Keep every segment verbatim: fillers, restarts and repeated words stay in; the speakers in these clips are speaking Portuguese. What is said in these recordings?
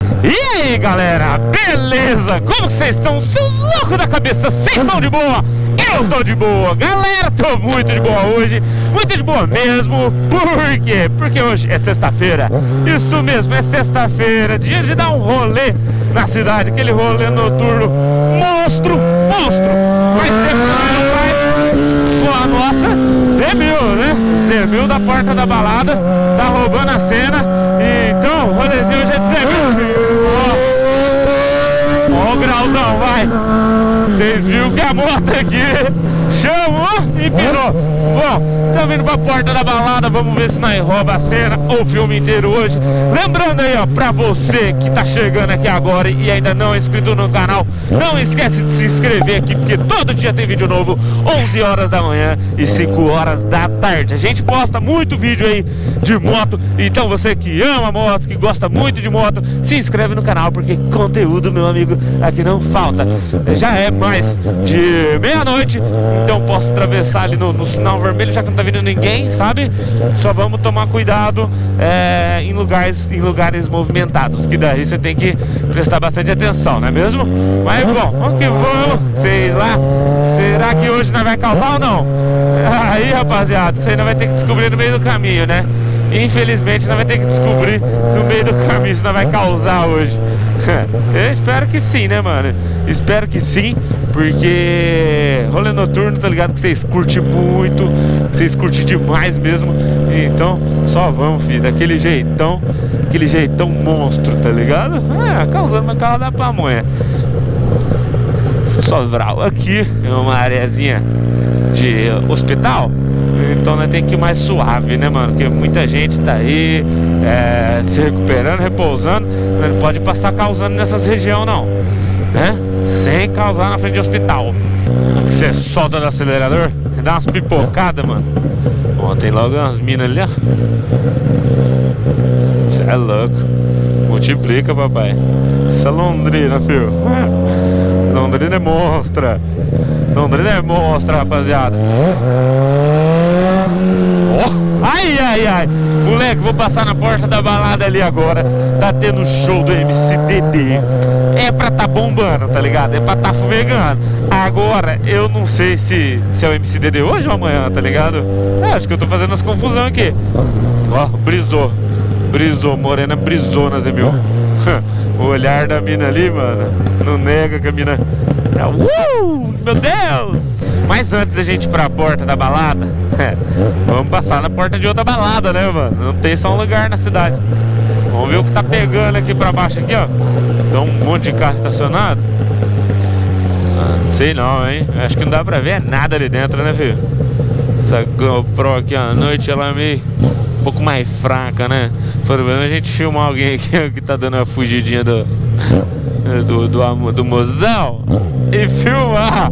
E aí galera, beleza? Como que vocês estão? Seus loucos da cabeça, vocês estão de boa? Eu tô de boa, galera, tô muito de boa hoje. Muito de boa mesmo. Por quê? Porque hoje é sexta-feira. Isso mesmo, é sexta-feira, dia de dar um rolê na cidade. Aquele rolê noturno monstro, monstro. Faz tempo que não faz com a nossa Zé Mil, né? Zé Mil da porta da balada, tá roubando a cena. Então, o rolezinho hoje é de Zé Mil. Ó o grauzão, vai. Vocês viram que a moto aqui chamou e pirou. Bom, estamos indo pra porta da balada. Vamos ver se nós rouba a cena ou o filme inteiro hoje. Lembrando aí, ó, pra você que tá chegando aqui agora e ainda não é inscrito no canal, não esquece de se inscrever aqui, porque todo dia tem vídeo novo, onze horas da manhã e cinco horas da tarde. A gente posta muito vídeo aí de moto. Então você que ama moto, que gosta muito de moto, se inscreve no canal, porque conteúdo, meu amigo, aqui não falta. Já é mais de meia-noite, então posso atravessar ali no, no sinal vermelho, já que não tá vindo ninguém, sabe? Só vamos tomar cuidado é, em, lugares, em lugares movimentados, que daí você tem que prestar bastante atenção, não é mesmo? Mas bom, vamos que vamos, sei lá. Será que hoje nós vai causar ou não? Aí, rapaziada, você ainda vai ter que descobrir no meio do caminho, né? Infelizmente, nós vai ter que descobrir no meio do caminho se nós vai causar hoje. Eu espero que sim, né, mano? Espero que sim, porque rolê noturno, tá ligado? Que vocês curtem muito, que vocês curtem demais mesmo. Então, só vamos, filho, daquele jeitão, aquele jeitão monstro, tá ligado? É, causando uma carro da pamonha. Sobral aqui é uma areazinha de hospital, então nós tem que ir mais suave, né, mano? Porque muita gente tá aí é, se recuperando, repousando. Não pode passar causando nessas regiões, não, né? Sem causar na frente de hospital. Você solta do acelerador e dá umas pipocadas, mano. Ó, tem logo umas minas ali, ó. Você é louco. Multiplica, papai. Isso é Londrina, filho. Londrina é monstra. Londrina é monstra, rapaziada. Oh, ai, ai, ai. Moleque, vou passar na porta da balada ali agora. Tá tendo show do M C D D. É pra tá bombando, tá ligado? É pra tá fumegando. Agora, eu não sei se, se é o M C D D hoje ou amanhã, tá ligado? É, acho que eu tô fazendo as confusão aqui. Ó, brisou. Brisou, morena brisou, Zé Mil. O olhar da mina ali, mano, não nega que a mina... Uh, meu Deus! Mas antes da gente ir pra porta da balada, vamos passar na porta de outra balada, né, mano? Não tem só um lugar na cidade. Vamos ver o que tá pegando aqui pra baixo aqui, ó. Tem um monte de carro estacionado. Ah, não sei não, hein? Acho que não dá pra ver nada ali dentro, né, filho? Essa GoPro aqui à noite, ela é meio... um pouco mais fraca, né? Pelo menos a gente filmar alguém aqui que tá dando uma fugidinha do do, do, do mozão e filmar.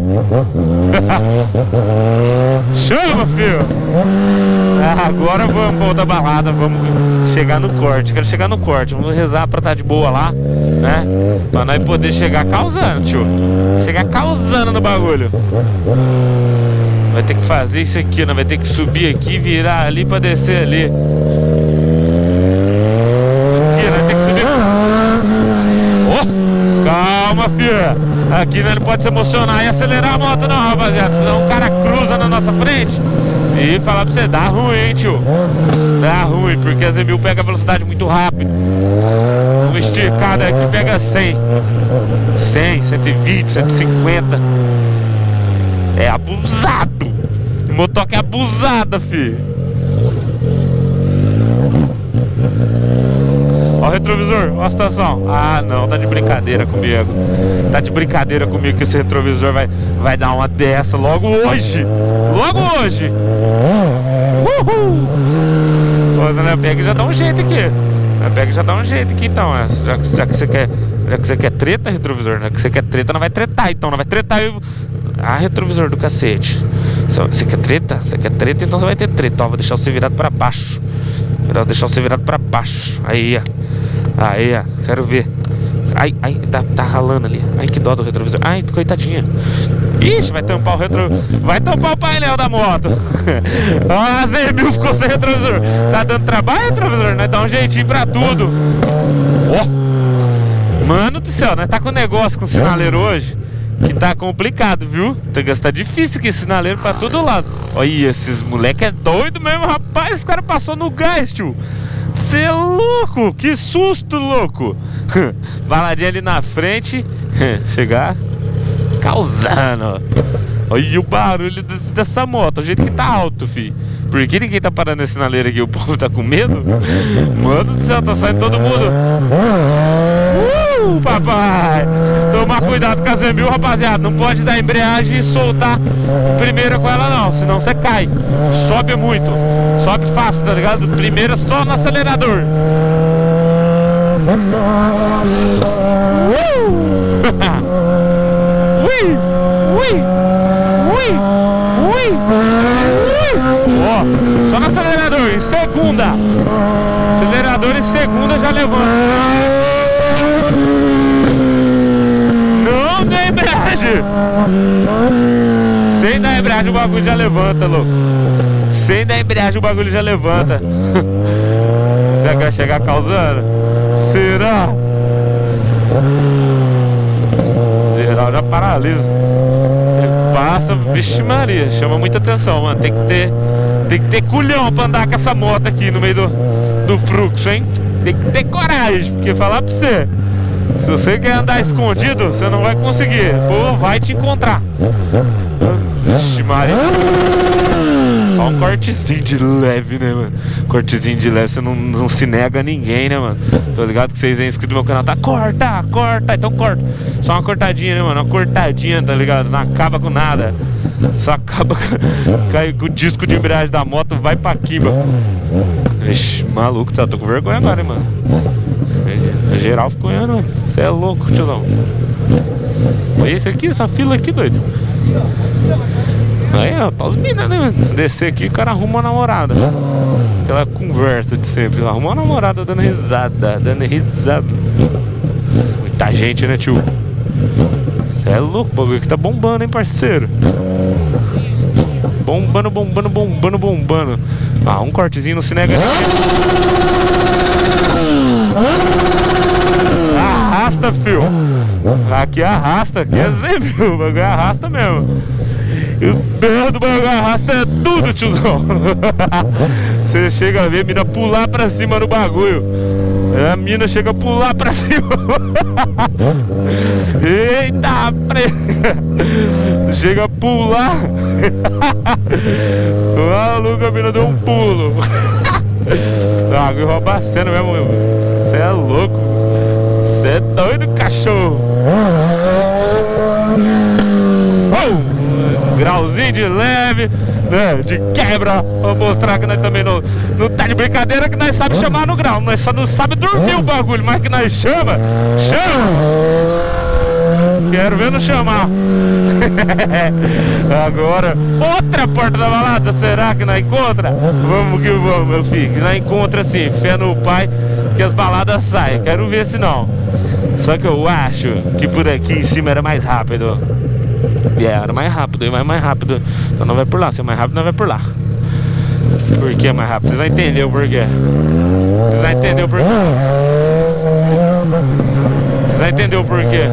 Chama, filho. Agora vamos pra outra balada. Vamos chegar no corte. Quero chegar no corte. Vamos rezar pra estar de boa lá, né? Pra nós poder chegar causando, tio. Chegar causando no bagulho. Vai ter que fazer isso aqui, não vai ter que subir aqui, virar ali pra descer ali. Aqui, vai ter que subir. Oh, calma, filha. Aqui não pode se emocionar e acelerar a moto não, rapaziada. Senão o cara cruza na nossa frente e falar pra você, dá ruim, hein, tio. Dá ruim, porque a Zé Mil pega a velocidade muito rápido. Uma esticada aqui pega cem, cem, cento e vinte, cento e cinquenta. É abusado. O motoque é abusada, filho. Ó o retrovisor, ó a situação. Ah, não, tá de brincadeira comigo. Tá de brincadeira comigo que esse retrovisor vai, vai dar uma dessa logo hoje. Logo hoje. Uhul. Pô, pega já dá um jeito aqui. Pega já dá um jeito aqui então. Já que, já que você quer, já que você quer treta, retrovisor, né? Que você quer treta, não vai tretar então, não vai tretar. Eu... Ah, retrovisor do cacete. Você quer treta? Você quer treta? Então você vai ter treta. Ó, vou deixar você virado pra baixo. Vou deixar você virado pra baixo. Aí, ó. Aí, ó. Quero ver. Ai, ai, tá, tá ralando ali. Ai, que dó do retrovisor. Ai, coitadinha. Ixi, vai tampar o retro... Vai tampar o painel da moto. Ah, Zé Mil ficou sem retrovisor. Tá dando trabalho, retrovisor? Nós dá um jeitinho pra tudo. Ó. Mano do céu, nós tá com um negócio com o sinaleiro hoje que tá complicado, viu? Tá difícil aqui, sinaleiro pra todo lado. Olha, esses moleque é doido mesmo, rapaz. Esse cara passou no gás, tio. Cê é louco, que susto, louco. Baladinha ali na frente. Chegar causando. Olha o barulho dessa moto, o jeito que tá alto, fi. Por que ninguém tá parando esse sinaleiro aqui? O povo tá com medo? Mano do céu, tá saindo todo mundo. Uh, papai! Tomar cuidado com a Z mil, rapaziada. Não pode dar embreagem e soltar primeira com ela não, senão você cai. Sobe muito, sobe fácil, tá ligado? Primeira só no acelerador. Ui! Ui! Ui! Ui! Ui! Ó, só no acelerador, em segunda. Acelerador em segunda já levanta. Não dá embreagem. Sem dar embreagem o bagulho já levanta, louco. Sem dar embreagem o bagulho já levanta. Será que vai chegar causando? Será? Geral já paralisa. Ele passa, vixe Maria, chama muita atenção, mano. Tem que ter, tem que ter culhão pra andar com essa moto aqui no meio do, do fluxo, hein? Tem que ter coragem, porque falar pra você, se você quer andar escondido, você não vai conseguir. Pô, vai te encontrar. Vixe Maria. Só um cortezinho de leve, né, mano? Cortezinho de leve, você não, não se nega a ninguém, né, mano? Tô ligado que vocês aí inscritos no meu canal, tá? Corta, corta, então corta. Só uma cortadinha, né, mano? Uma cortadinha, tá ligado? Não acaba com nada. Só acaba com, cai com o disco de embreagem da moto, vai pra quimba. Ixi, maluco, tá? Tô com vergonha agora, hein, mano? Geral ficou olhando, mano. Você é louco, tiozão. Olha esse aqui, essa fila aqui, doido. Aí, ó, tá os minas, né, mano? Descer aqui, o cara arruma uma namorada. Aquela conversa de sempre. Arruma uma namorada dando risada, dando risada. Muita gente, né, tio? Você é louco, o bagulho aqui tá bombando, hein, parceiro? Bombando, bombando, bombando, bombando. Ah, um cortezinho não se nega. Arrasta, fio. Aqui arrasta, aqui é Z mil. O bagulho arrasta mesmo. E o berro do bagulho arrasta é tudo, tiozão. Você chega a ver a mina pular pra cima no bagulho. A mina chega a pular pra cima. Eita, prega. Chega a pular. O maluco, a mina deu um pulo. Ah, eu roubar a cena mesmo. Você é louco. Você é doido, cachorro. Oh! Grauzinho de leve, né, de quebra. Vou mostrar que nós também não, não tá de brincadeira, que nós sabemos chamar no grau. Nós só não sabemos dormir o bagulho, mas que nós chama, chama. Quero ver não chamar. Agora, outra porta da balada, será que nós encontra? Vamos que vamos, meu filho, que nós encontra assim, fé no pai, que as baladas saem. Quero ver se não. Só que eu acho que por aqui em cima era mais rápido. É, yeah, era mais rápido, vai mais rápido. Então não vai por lá, se é mais rápido, não vai por lá. Por que é mais rápido? Vocês vão entender o porquê. Vocês vão entender o porquê. Vocês vão entender o porquê.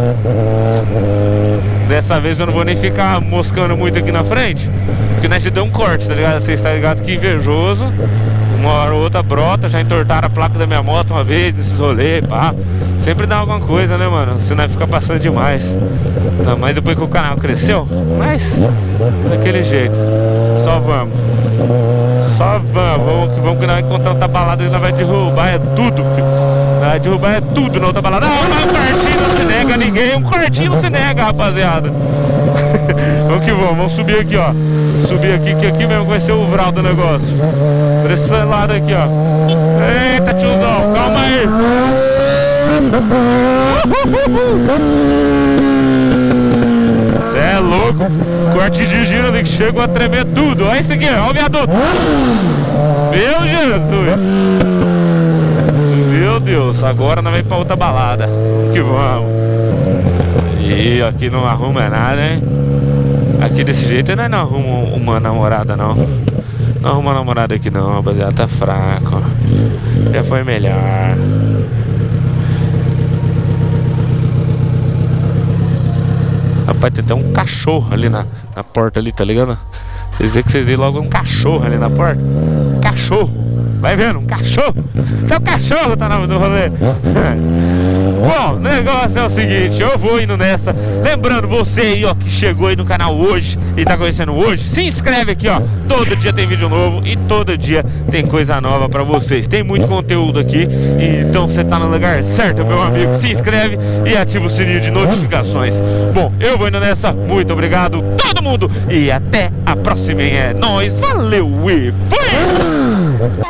Dessa vez eu não vou nem ficar moscando muito aqui na frente, porque nós te deu um corte, tá ligado? Vocês estão ligados que invejoso. Uma hora ou outra brota, já entortaram a placa da minha moto uma vez nesses rolês, pá. Sempre dá alguma coisa, né, mano? Se não ficar passando demais. Não, mas depois que o canal cresceu, mas daquele jeito. Só vamos. Só vamos. Vamos que vamos que nós vamos encontrar outra balada e nós vai derrubar é tudo, filho. Vai derrubar é tudo na outra balada. Não, mas um quartinho não se nega a ninguém. Um quartinho não se nega, rapaziada. Vamos que vamos. Vamos subir aqui, ó. Subir aqui, que aqui mesmo vai ser o vral do negócio. Por esse lado aqui, ó. Eita, tiozão, calma aí. Cê é louco. Corte de giro ali que chegou a tremer tudo. Olha isso aqui, ó o viaduto. Meu Jesus. Meu Deus, agora nós vamos pra outra balada. Vamos que vamos. E aqui não arruma nada, hein? Aqui desse jeito nós não arruma uma namorada, não. Não arruma namorada aqui não, rapaziada. Tá fraco. Já foi melhor. Rapaz, tem até um cachorro ali na, na porta ali, tá ligado? Vocês veem que vocês veem logo um cachorro ali na porta. Cachorro. Vai vendo, um cachorro. Até o cachorro tá no rolê. Bom, o negócio é o seguinte, eu vou indo nessa. Lembrando você aí, ó, que chegou aí no canal hoje e tá conhecendo hoje, se inscreve aqui, ó. Todo dia tem vídeo novo e todo dia tem coisa nova pra vocês. Tem muito conteúdo aqui, então você tá no lugar certo, meu amigo. Se inscreve e ativa o sininho de notificações. Bom, eu vou indo nessa. Muito obrigado, todo mundo. E até a próxima. É nóis, valeu e fui!